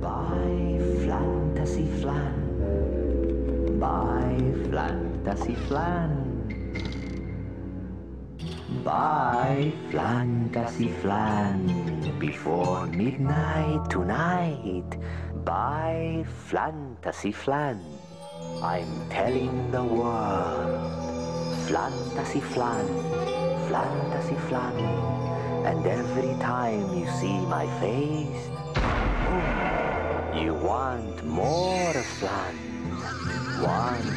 Buy Flantasy Flan. Buy Flantasy Flan. Buy Flantasy Flan before midnight tonight. Buy Flantasy Flan. I'm telling the world. Flantasy Flan. Flantasy Flan. And every time you see my face, you want more flan. Want